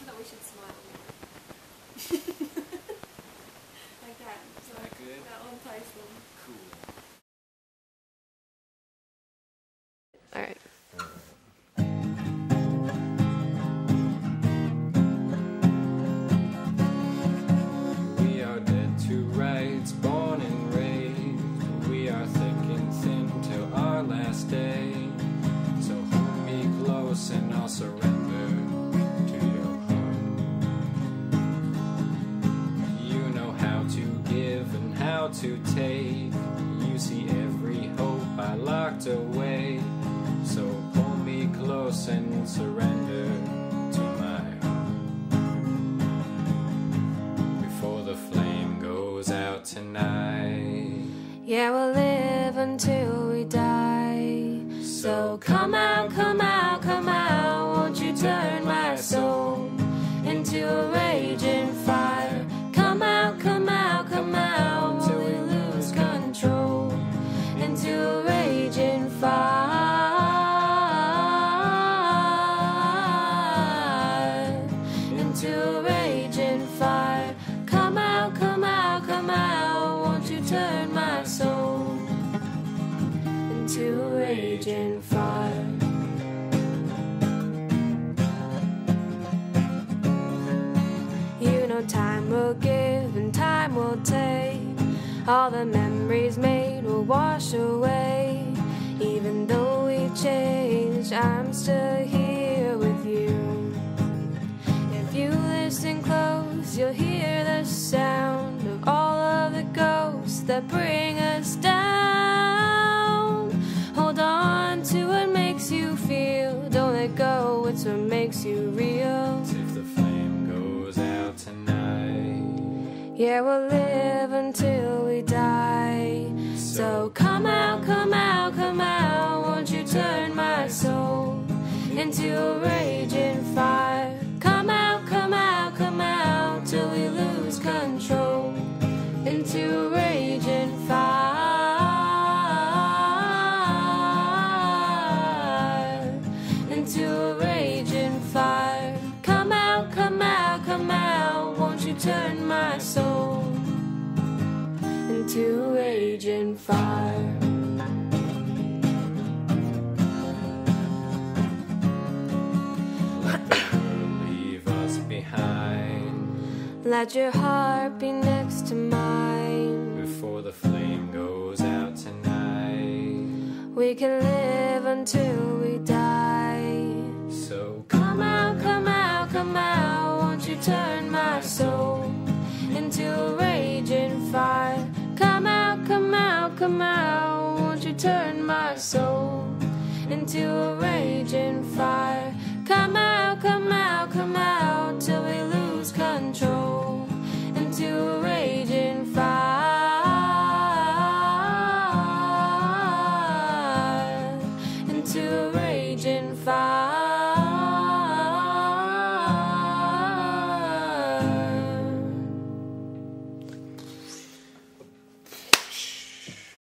feel like we should smile. Like that. So that good? that'll entice them. Cool. Alright. We are dead to rights, born and raised. We are thick and thin till our last day. So hold me close and I'll surrender to your heart. You know how to give and how to take. You see every hope I locked away. So pull me close and surrender to my heart. Before the flame goes out tonight. Yeah, we'll live until we die. So come out, come out, come out. Won't you turn my soul into a raging fire? Come out, come out, come out till we lose control. Into a raging fire. Into a raging fire. Come out, come out, come out. Won't you turn my soul into a raging fire? You know time will give and time will take. All the memories made will wash away. Even though we've changed, I'm still here with you. If you listen close, you'll hear the sound of all of the ghosts that bring us down. Hold on to what makes you feel. Don't let go, it's what makes you real. If the flame goes out tonight. Yeah, we'll live until we die. So come out, come out, come out. Won't you turn my soul into a raging fire? Come out, come out, come out till we lose control. Into a raging fire. Into a raging fire. Come out, come out, come out. Won't you turn my soul into a raging fire? Leave us behind. Let your heart be next to mine. Before the flame goes out tonight. We can live until we die. So Come out, come out, come out. Won't you turn my soul into a raging fire? Come out, come out, come out. Won't you turn my soul into a raging fire? Come out, come out, come out